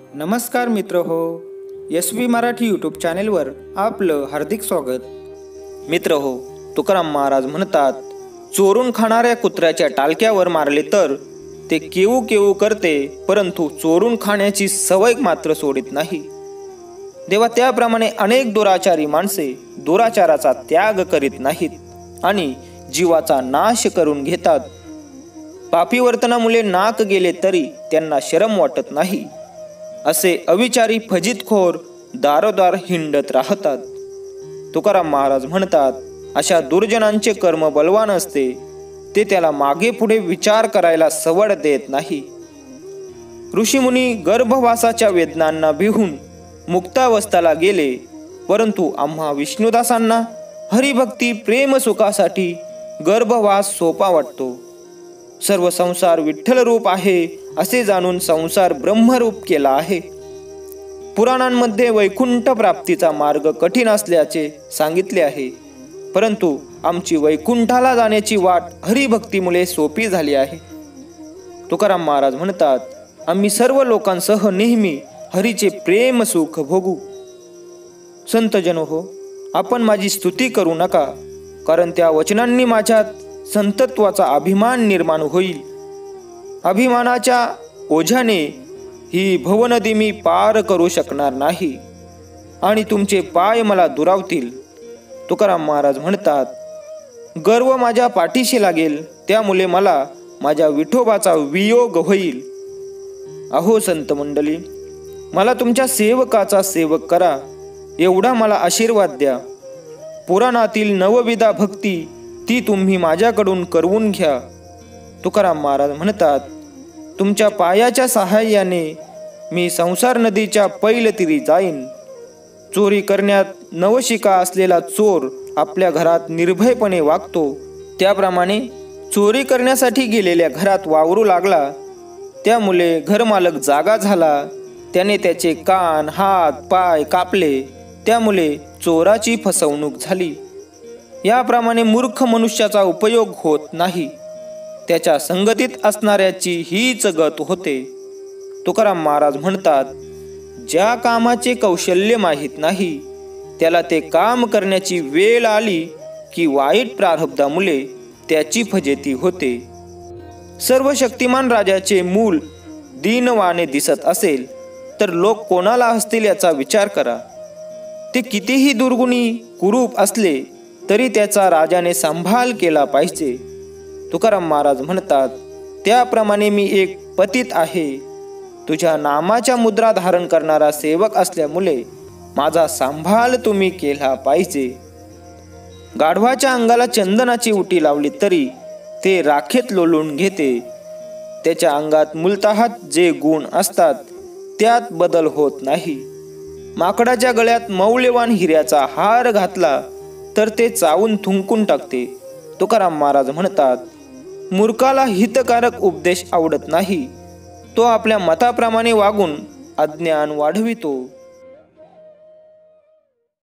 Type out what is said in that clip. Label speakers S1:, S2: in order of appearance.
S1: नमस्कार मित्र हो, SV मराठी यूट्यूब चॅनेलवर आपलं हार्दिक स्वागत। मित्र हो, तुकाराम महाराज म्हणतात, चोरून खाणाऱ्या कुत्र्याच्या टालक्यावर मारले तर ते केऊ केऊ करते, परंतु चोरून खाण्याची सवय मात्र सोडित नाही। देवा त्याप्रमाणे अनेक दुराचारी माणसे दुराचाराचा त्याग करीत नाहीत आणि जीवाचा नाश करून घेतात। पापी वर्तनामुळे नाक गेले तरी त्यांना शरम वाटत नाही, असे अविचारी फजितखोर दारोदार हिंडत राहतात। तुकाराम महाराज म्हणतात, अशा दुर्जनांचे कर्म बलवान असते, ते त्याला मागे पुढे विचार करायला सवड देत नाही। ऋषीमुनी गर्भवासाच्या वेदनांना भिवून मुक्तावस्थाला गेले, परंतु आम्हा विष्णुदासांना हरिभक्ती प्रेम सुखासाठी गर्भवास सोपा वाटतो। सर्व संसार विठ्ठल रूप आहे असे जाणून संसार ब्रह्मरूप केला आहे। पुराणांमध्ये वैकुंठ प्राप्तीचा मार्ग कठीण असल्याचे सांगितले आहे, परंतु आमची वैकुंठाला जाण्याची वाट हरिभक्तीमुळे सोपी झाली आहे। तुकाराम महाराज म्हणतात, आम्ही सर्व लोकांसह नेहमी हरीचे प्रेम सुख भोगू। संतजन हो, आपण माझी स्तुती करू नका, कारण त्या वचनांनी माझ्यात संतत्वाचा अभिमान निर्माण होईल। अभिमानाच्या ओझ्याने ही भवनदी मी पार करू शकणार नाही आणि तुमचे पाय मला दुरावतील। तुकाराम महाराज म्हणतात, गर्व माझ्या पाठीशी लागेल, त्यामुळे मला माझ्या विठोबाचा वियोग होईल। अहो संत मंडळी, मला तुमच्या सेवकाचा सेवक करा, एवढा मला आशीर्वाद द्या। पुराणातील नवविधा भक्ती ती तुम्ही माझ्याकडून करवून घ्या। तुकाराम महाराज म्हणतात, तुमच्या पायाच्या सहाय्याने मी संसार नदीच्या पैलतीरी जाईन। चोरी करण्यात नवशिका असलेला चोर आपल्या घरात निर्भयपणे वागतो, त्याप्रमाणे चोरी करण्यासाठी गेलेल्या घरात वावरू लागला, त्यामुळे घरमालक जागा झाला, त्याने त्याचे कान हात पाय कापले, त्यामुळे चोराची फसवणूक झाली। याप्रमाणे मूर्ख मनुष्याचा उपयोग होत नाही, त्याच्या संगतीत असणाऱ्याची हीच गत होते। तुकाराम महाराज म्हणतात, ज्या कामाचे कौशल्य माहीत नाही, त्याला ते काम करण्याची वेळ आली की वाईट प्रारब्धामुळे त्याची फजिती होते। सर्व शक्तिमान राजाचे मूल दीनवाने दिसत असेल तर लोक कोणाला हसतील याचा विचार करा। ते कितीही दुर्गुणी कुरूप असले तरी त्याचा राजाने सांभाळ केला पाहिजे। तुकाराम महाराज म्हणतात, त्याप्रमाणे मी एक पतित आहे, तुझ्या नामाच्या मुद्रा धारण करणारा सेवक असल्यामुळे माझा सांभाळ तुम्ही केला पाहिजे। गाढवाच्या अंगाला चंदनाची उटी लावली तरी ते राखेत लोळून घेते, त्याच्या अंगात मूलतः जे गुण असतात त्यात बदल होत नाही। माकडाच्या गळ्यात मौल्यवान हिऱ्याचा हार घातला तर ते चावून थुंकून टाकते। तुकाराम महाराज म्हणतात, मूर्खाला हितकारक उपदेश आवडत नाही, तो आपल्या मताप्रमाणे वागून अज्ञान वाढवितो।